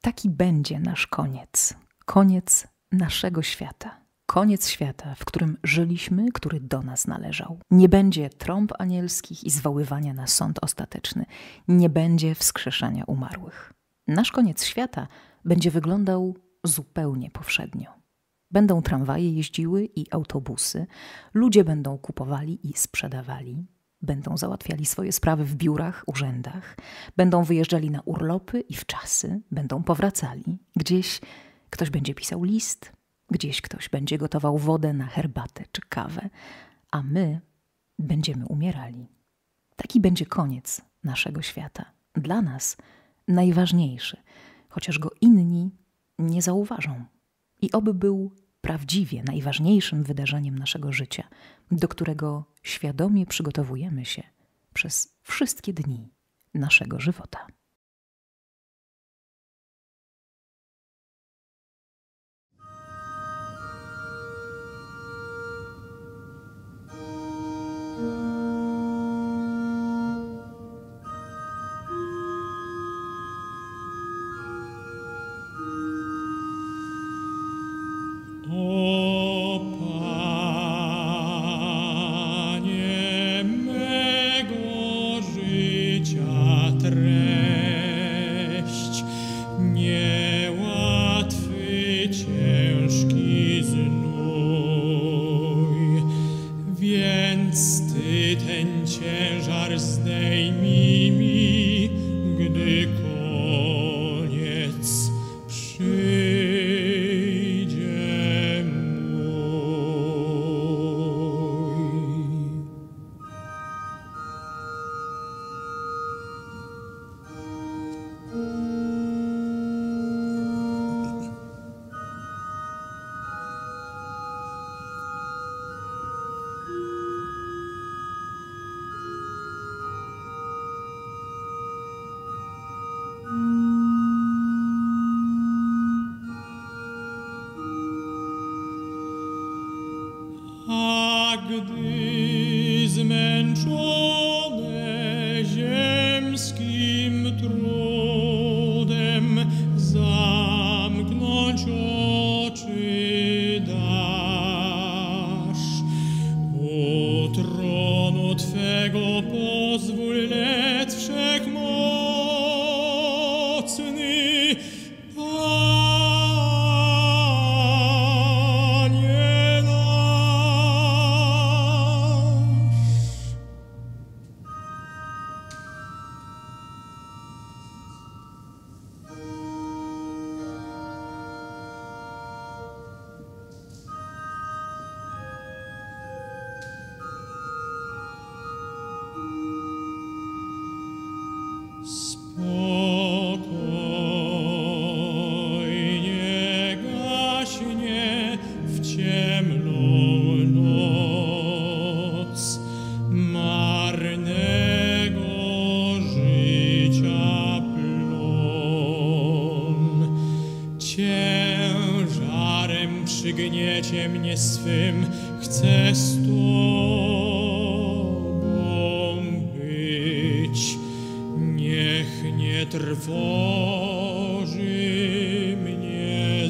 Taki będzie nasz koniec. Koniec naszego świata. Koniec świata, w którym żyliśmy, który do nas należał. Nie będzie trąb anielskich i zwoływania na sąd ostateczny. Nie będzie wskrzeszania umarłych. Nasz koniec świata będzie wyglądał zupełnie powszednio. Będą tramwaje jeździły i autobusy. Ludzie będą kupowali i sprzedawali. Będą załatwiali swoje sprawy w biurach, urzędach. Będą wyjeżdżali na urlopy i wczasy. Będą powracali. Gdzieś ktoś będzie pisał list. Gdzieś ktoś będzie gotował wodę na herbatę czy kawę. A my będziemy umierali. Taki będzie koniec naszego świata. Dla nas najważniejszy, chociaż go inni nie zauważą. I oby był prawdziwie najważniejszym wydarzeniem naszego życia, do którego świadomie przygotowujemy się przez wszystkie dni naszego żywota. O Panie mego życia treść, niełatwy, ciężki znój, więc Ty ten ciężar zdejmij mi, gdy koniec przyjdzie mój. A gdy zmęczone ziemskim trudem zamknąć oczy dasz, u tronu Twego pozwól, lecz wszechmocny Panie nasz. Spokojnie gaśnie w ciemną noc marnego życia plon. Ciężarem przygniecie mnie swym, chcę z Tobą być. Niech nie trwoży mnie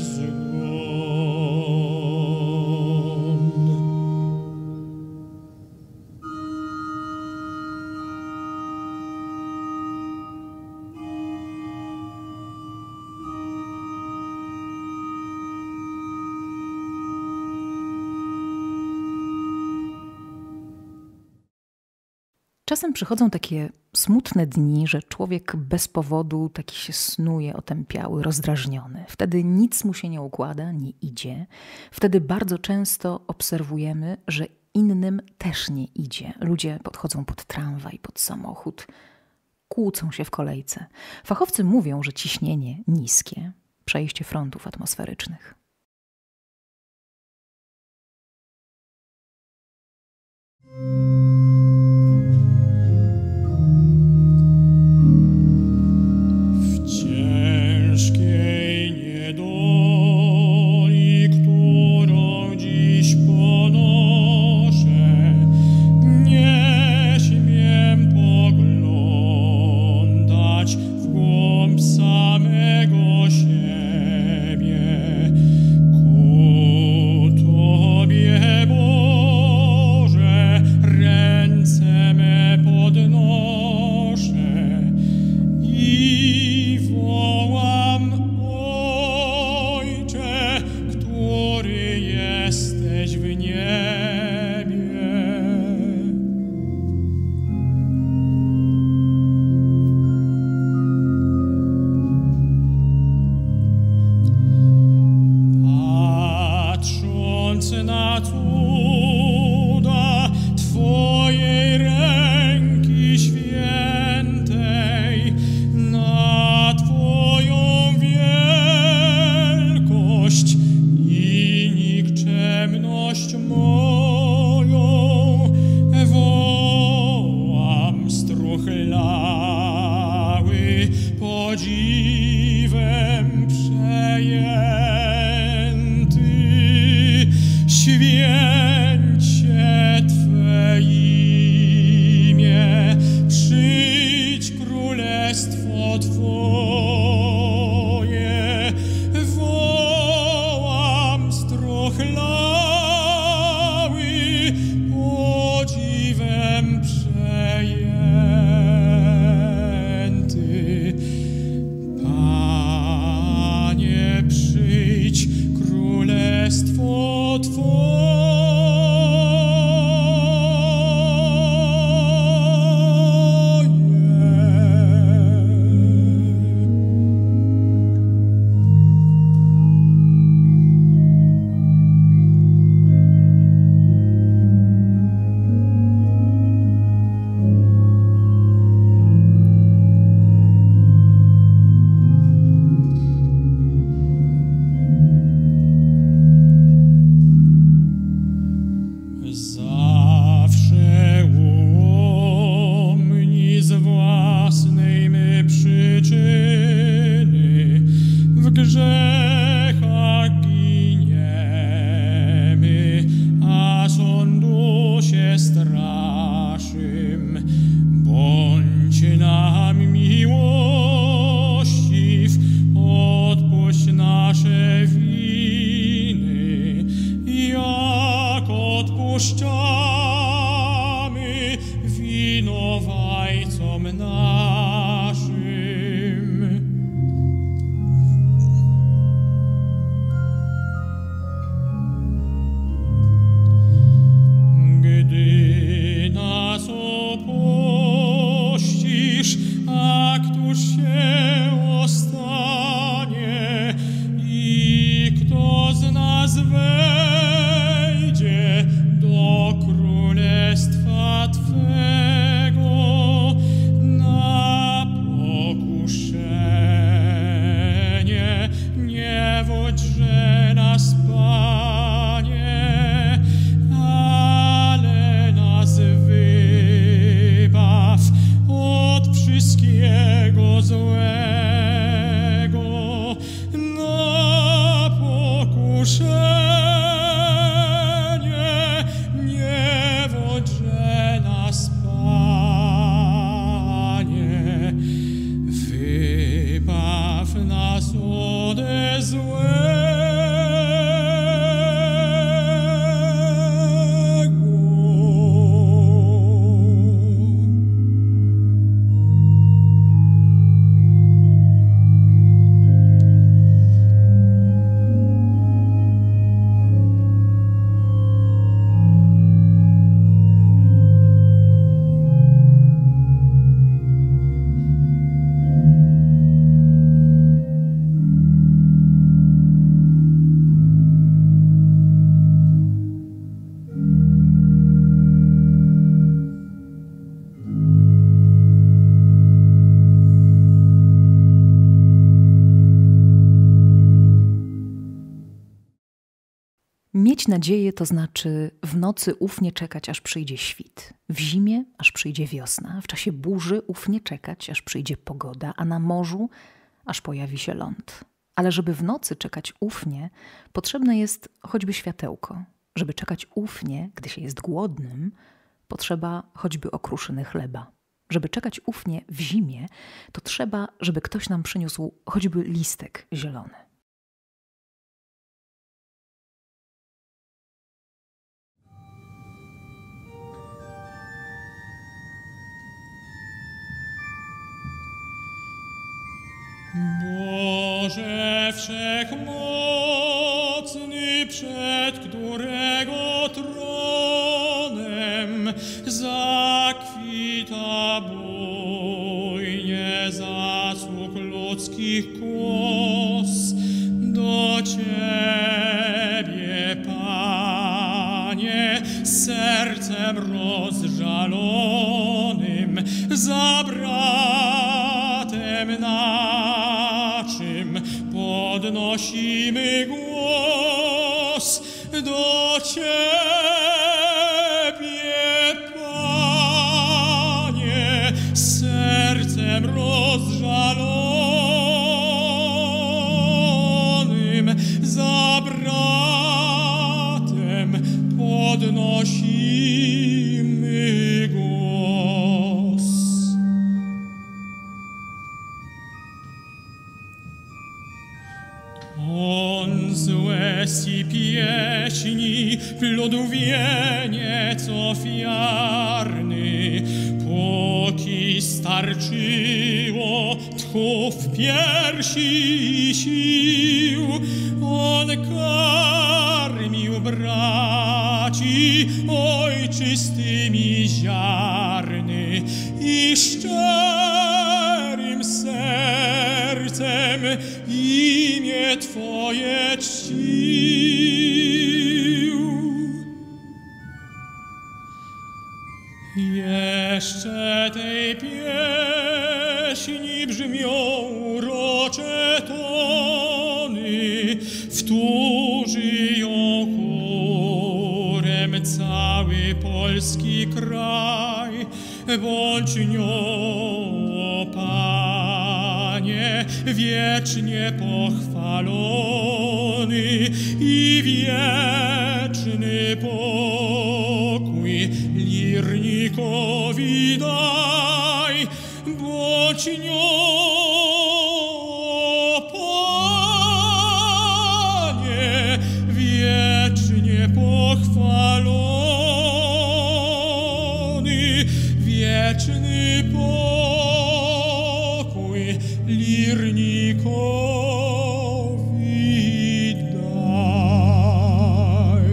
zgon. Czasem przychodzą takie smutne dni, że człowiek bez powodu taki się snuje, otępiały, rozdrażniony. Wtedy nic mu się nie układa, nie idzie. Wtedy bardzo często obserwujemy, że innym też nie idzie. Ludzie podchodzą pod tramwaj, pod samochód, kłócą się w kolejce. Fachowcy mówią, że ciśnienie niskie, przejście frontów atmosferycznych. W ciężkiej niedoli, którą dziś ponoszę, nie śmiem poglądać w głąb samego siebie. podziwem przejęty, święcie Twe imię, przyjdź królestwo Twoje, wołam strochlały, podziwem przejęty. Panie, przyjdź królestwo zawsze łomni z własnej my przyczyny, w grzechach giniemy, a sądu się straszymy. Bądź nam miłościw, odpuść nasze winy, jak odpuszczamy winowajcom naszym. Gdy nas opuścisz, a któż się ostanie i kto z nas wejdzie do królestwa Twego? Na pokuszenie nie wodźże nas, Panie, ale nas wybaw od wszystkiego złego. Na pokuszenie nie wodźże nas, Panie, wybaw nas ode złego. Mieć nadzieję to znaczy w nocy ufnie czekać, aż przyjdzie świt, w zimie, aż przyjdzie wiosna, w czasie burzy ufnie czekać, aż przyjdzie pogoda, a na morzu, aż pojawi się ląd. Ale żeby w nocy czekać ufnie, potrzebne jest choćby światełko. Żeby czekać ufnie, gdy się jest głodnym, potrzeba choćby okruszyny chleba. Żeby czekać ufnie w zimie, to trzeba, żeby ktoś nam przyniósł choćby listek zielony. Boże wszechmocny, przed którego tronem zakwita bujnie zasług ludzkich kłos, do Ciebie, Panie, sercem rozżalonym za bratem naszym podnosimy głos do Ciebie, Panie, sercem rozżalonym. On z łez i pieśni plodów wieniec ofiarny, póki starczyło tchu w piersi i sił, on karmił braci ojczystymi ziarny i szczerym sercem imię Twoje czcił. Jeszcze tej pieśni brzmią urocze tony, wtórzy ją chórem cały polski kraj. Bądź nią, Panie, wiecznie pochwalony i wieczny pokój lirnikowi daj. Bądź nią, Panie, wiecznie pochwalony, wieczny pokój lirnikowi daj.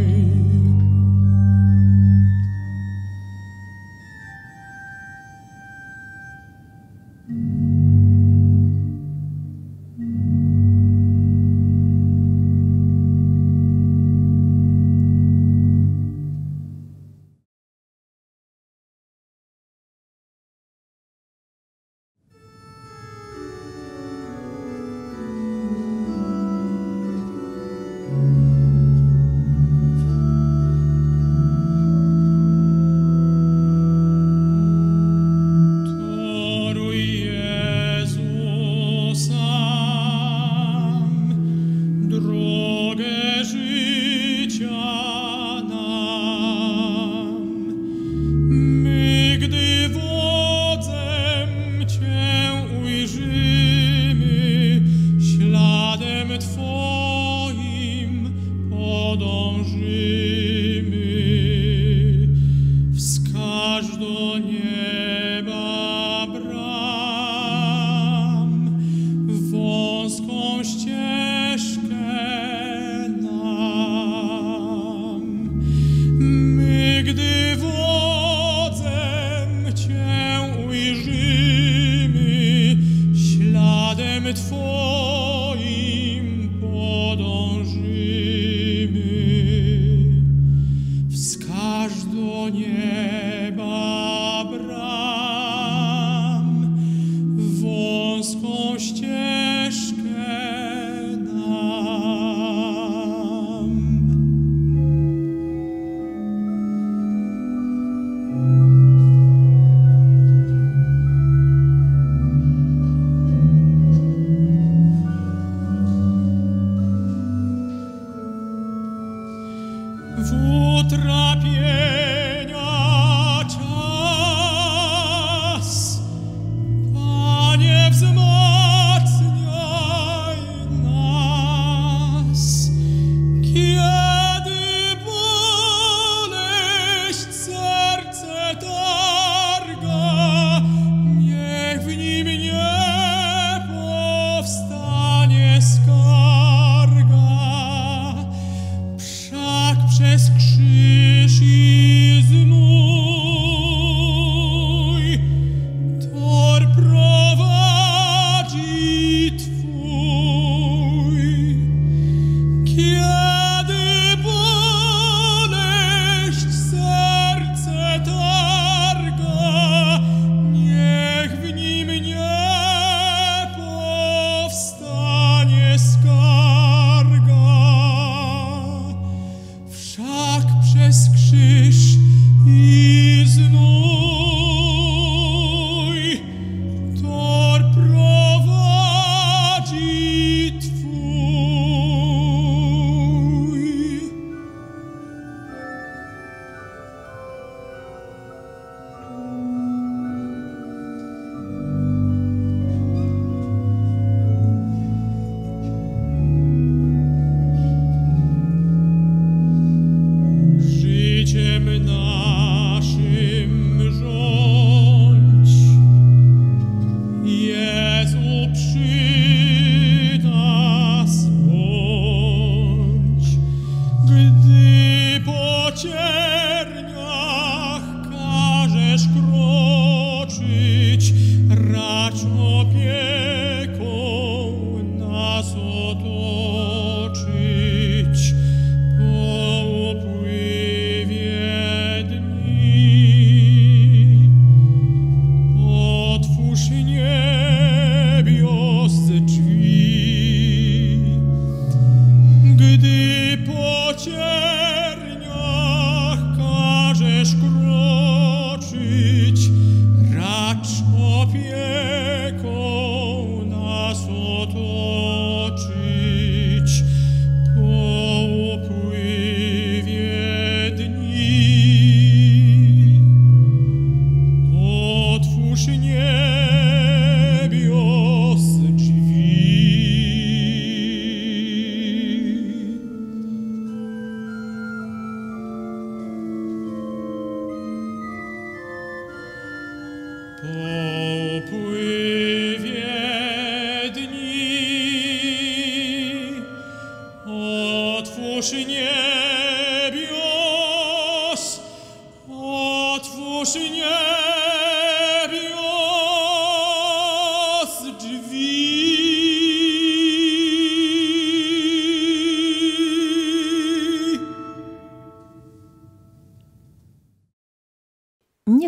Twoim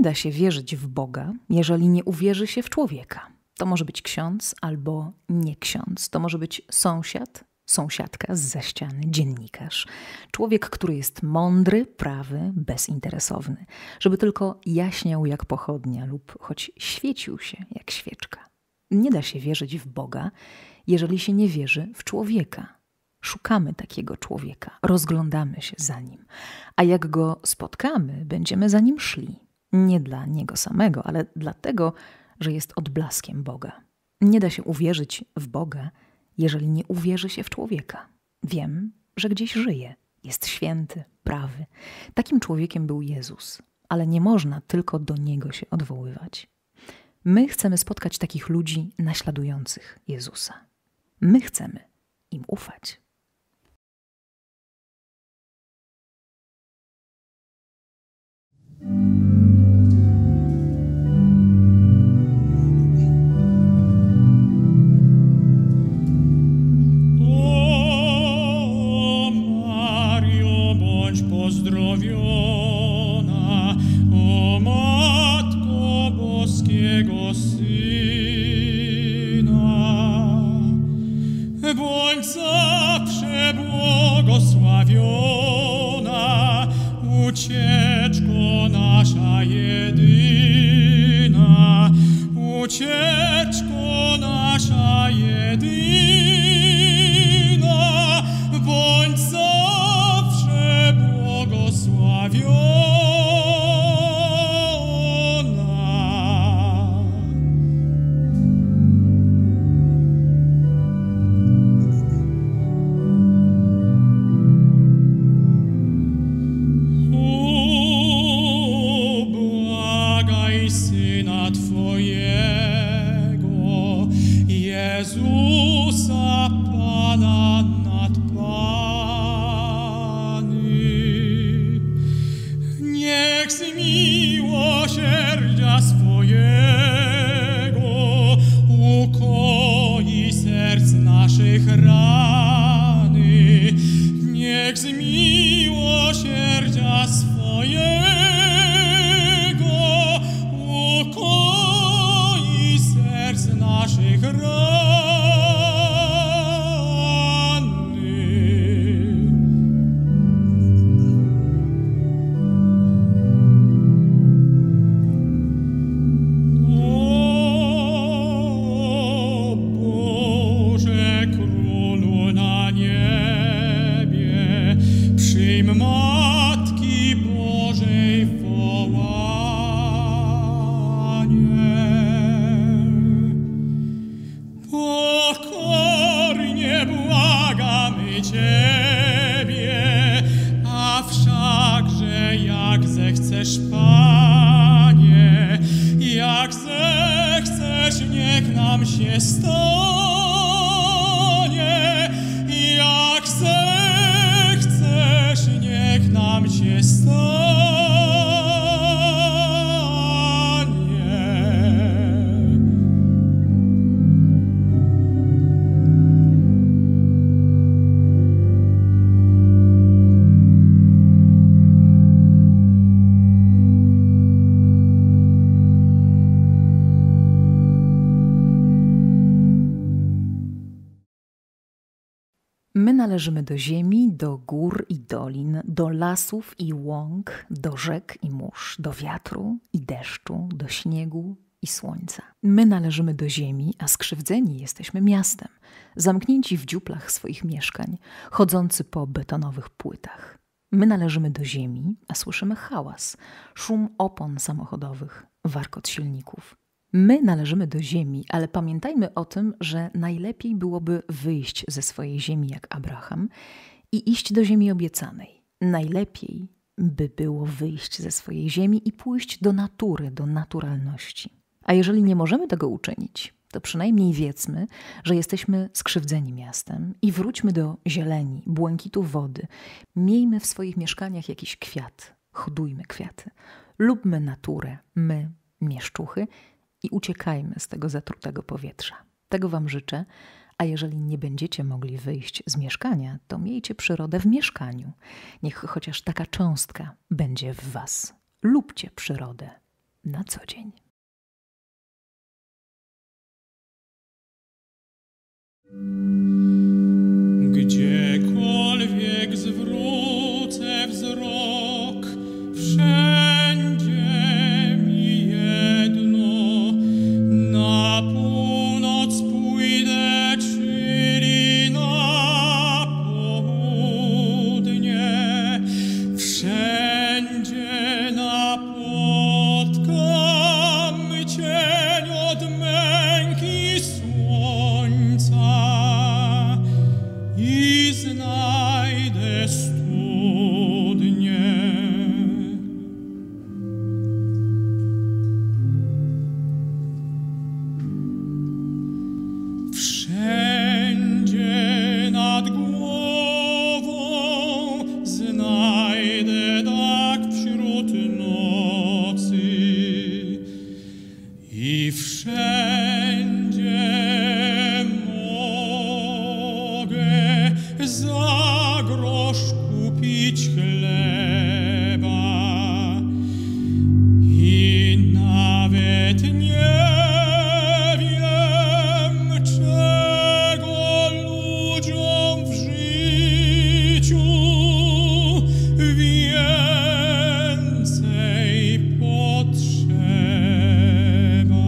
da się wierzyć w Boga, jeżeli nie uwierzy się w człowieka. To może być ksiądz albo nie ksiądz. To może być sąsiad, sąsiadka zza ściany, dziennikarz. Człowiek, który jest mądry, prawy, bezinteresowny. Żeby tylko jaśniał jak pochodnia lub choć świecił się jak świeczka. Nie da się wierzyć w Boga, jeżeli się nie wierzy w człowieka. Szukamy takiego człowieka, rozglądamy się za nim. A jak go spotkamy, będziemy za nim szli. Nie dla niego samego, ale dlatego, że jest odblaskiem Boga. Nie da się uwierzyć w Boga, jeżeli nie uwierzy się w człowieka. Wiem, że gdzieś żyje, jest święty, prawy. Takim człowiekiem był Jezus, ale nie można tylko do Niego się odwoływać. My chcemy spotkać takich ludzi naśladujących Jezusa. My chcemy im ufać. O Mario, bądź pozdrowiona, o Matko Boskiego Syna. Bądź zawsze błogosławiona, ucieczko nasza jedyna, ucieczko nasza jedyna, bądź zawsze błogosławiona. Jezusa Pana nad Pany. Niech z miłosierdzia swojego ukoi serc naszych rany. Niech z miłosierdzia swojego ukoi serc naszych rany. Matki Bożej wołanie. Pokornie błagamy Ciebie, a wszakże jak zechcesz, Panie, jak zechcesz, niech nam się stanie, jak zechcesz, niech nam się stanie. My należymy do ziemi, do gór i dolin, do lasów i łąk, do rzek i mórz, do wiatru i deszczu, do śniegu i słońca. My należymy do ziemi, a skrzywdzeni jesteśmy miastem, zamknięci w dziuplach swoich mieszkań, chodzący po betonowych płytach. My należymy do ziemi, a słyszymy hałas, szum opon samochodowych, warkot silników. My należymy do ziemi, ale pamiętajmy o tym, że najlepiej byłoby wyjść ze swojej ziemi jak Abraham i iść do ziemi obiecanej. Najlepiej by było wyjść ze swojej ziemi i pójść do natury, do naturalności. A jeżeli nie możemy tego uczynić, to przynajmniej wiedzmy, że jesteśmy skrzywdzeni miastem i wróćmy do zieleni, błękitu wody. Miejmy w swoich mieszkaniach jakiś kwiat, hodujmy kwiaty. Lubmy naturę, my, mieszczuchy, i uciekajmy z tego zatrutego powietrza. Tego wam życzę, a jeżeli nie będziecie mogli wyjść z mieszkania, to miejcie przyrodę w mieszkaniu. Niech chociaż taka cząstka będzie w was. Lubcie przyrodę. na co dzień. Gdziekolwiek zwrócę wzrok, wszędzie mi jedno. Na północ pójdę, czyli na południe. Wszędzie napotkam cień od męki słońca i znajdę studnię. Wszędzie nad głową znajdę tak wśród nocy i wszędzie mogę za grosz kupić chleba i nawet nie wiem, czego ludziom w życiu więcej potrzeba.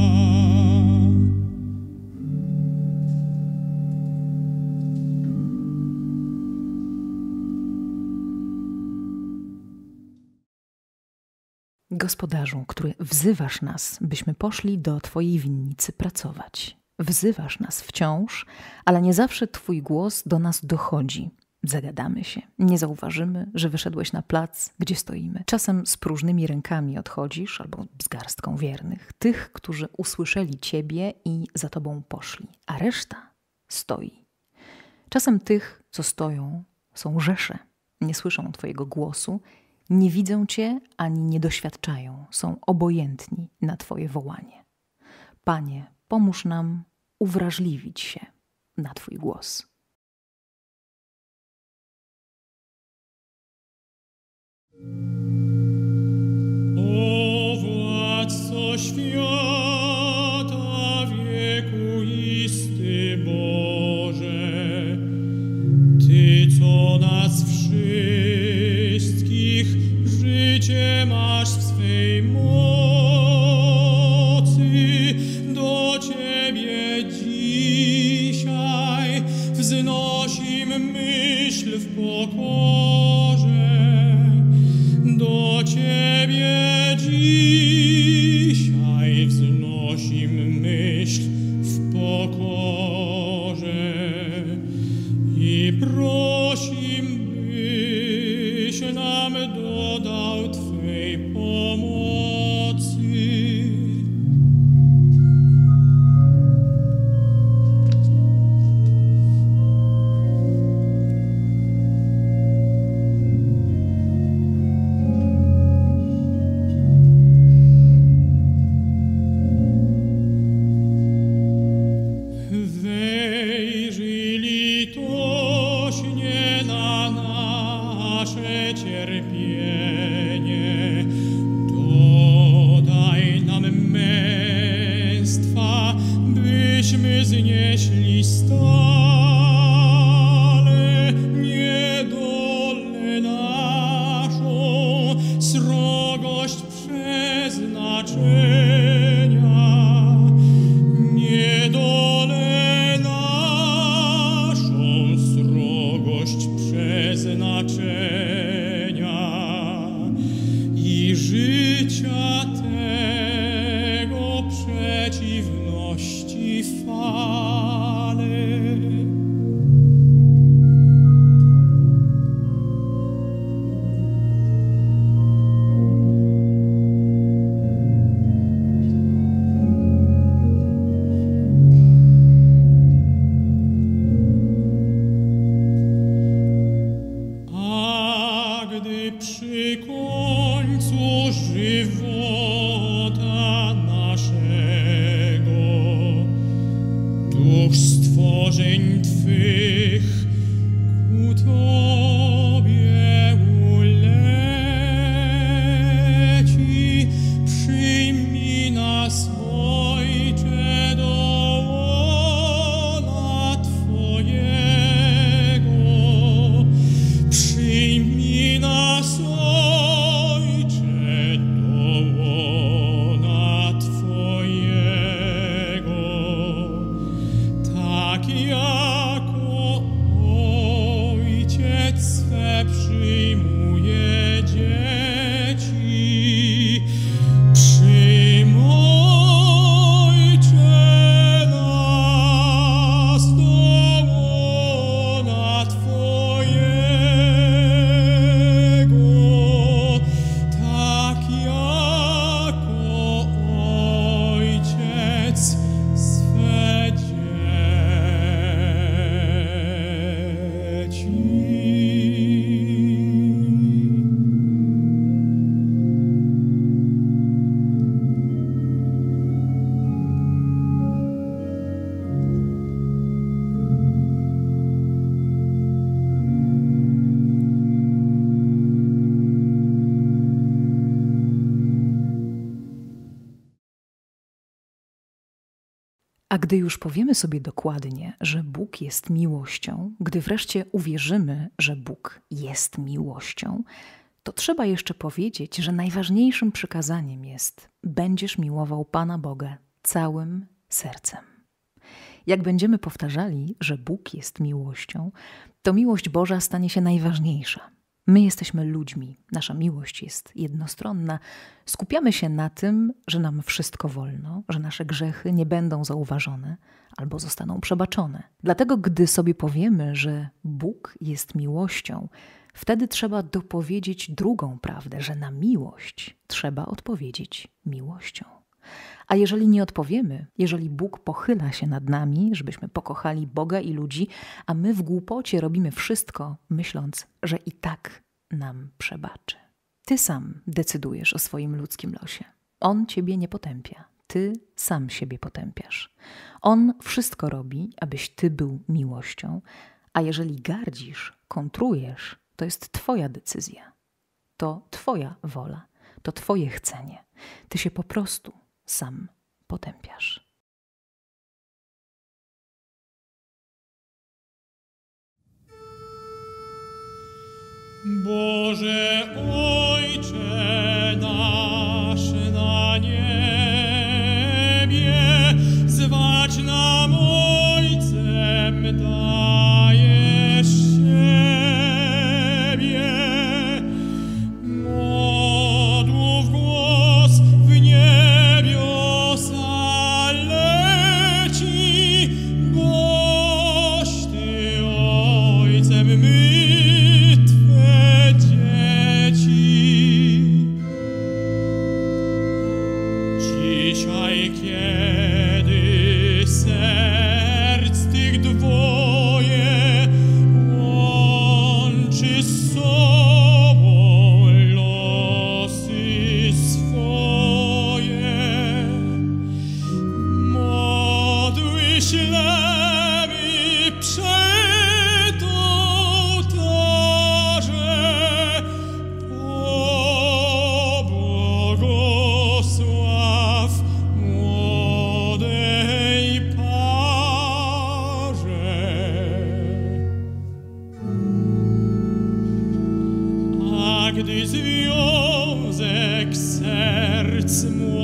Gospodarzu, który wzywasz nas, byśmy poszli do Twojej winnicy pracować. Wzywasz nas wciąż, ale nie zawsze Twój głos do nas dochodzi. Zagadamy się, nie zauważymy, że wyszedłeś na plac, gdzie stoimy. Czasem z próżnymi rękami odchodzisz, albo z garstką wiernych, tych, którzy usłyszeli Ciebie i za Tobą poszli, a reszta stoi. Czasem tych, co stoją, są rzesze, nie słyszą Twojego głosu, nie widzą Cię ani nie doświadczają, są obojętni na Twoje wołanie. Panie, pomóż nam uwrażliwić się na Twój głos. O Władco świata, wiekuisty Boże, Ty, co nas wszystkich życie masz w swej mocy, do Ciebie dzisiaj wznosimy myśl w pokorze. Do Ciebie dzisiaj wznosimy myśl w pokorze i prosim, byś nam dodał Twej pomocy. Wejrzyj litośnie na nasze cierpienie, dodaj nam męstwa, byśmy znieśli stale niedolę naszą, srogość przeznaczenia. Niedolę naszą, srogość przeznaczenia i życia tego przeciwności fale. Gdy przy końcu żywota naszego duch stworzeń Twych ku Tobie uleci, przy A gdy już powiemy sobie dokładnie, że Bóg jest miłością, gdy wreszcie uwierzymy, że Bóg jest miłością, to trzeba jeszcze powiedzieć, że najważniejszym przykazaniem jest: będziesz miłował Pana Boga całym sercem. Jak będziemy powtarzali, że Bóg jest miłością, to miłość Boża stanie się najważniejsza. My jesteśmy ludźmi, nasza miłość jest jednostronna. Skupiamy się na tym, że nam wszystko wolno, że nasze grzechy nie będą zauważone albo zostaną przebaczone. Dlatego, gdy sobie powiemy, że Bóg jest miłością, wtedy trzeba dopowiedzieć drugą prawdę, że na miłość trzeba odpowiedzieć miłością. A jeżeli nie odpowiemy, jeżeli Bóg pochyla się nad nami, żebyśmy pokochali Boga i ludzi, a my w głupocie robimy wszystko, myśląc, że i tak nam przebaczy. Ty sam decydujesz o swoim ludzkim losie. On ciebie nie potępia. Ty sam siebie potępiasz. On wszystko robi, abyś ty był miłością, a jeżeli gardzisz, kontrujesz, to jest twoja decyzja. To twoja wola, to twoje chcenie. Ty się po prostu sam potępiasz. Boże Ojcze nasz na niebie, zwać nam Ojcem dajesz siebie. Modłów głos w niebiosa leci, boś Ty Ojcem my Twe dzieci. Dzisiaj, kiedy serc tych dwoje łączy z sobą losy swoje, modły ślemy przed ołtarze, pobłogosław młodej parze. A gdy związek serc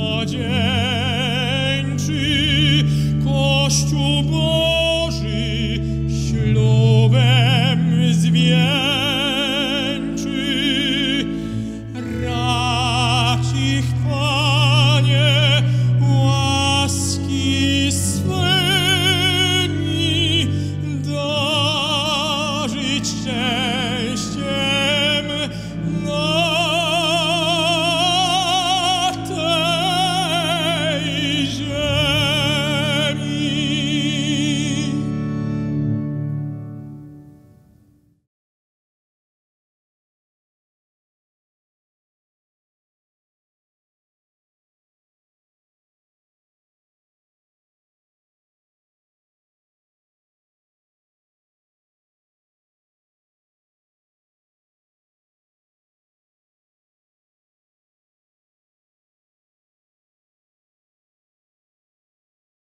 młodzieńczy Kościół Boży ślubem zwieńczy, racz ich, Panie, łaski swymi darzyć się.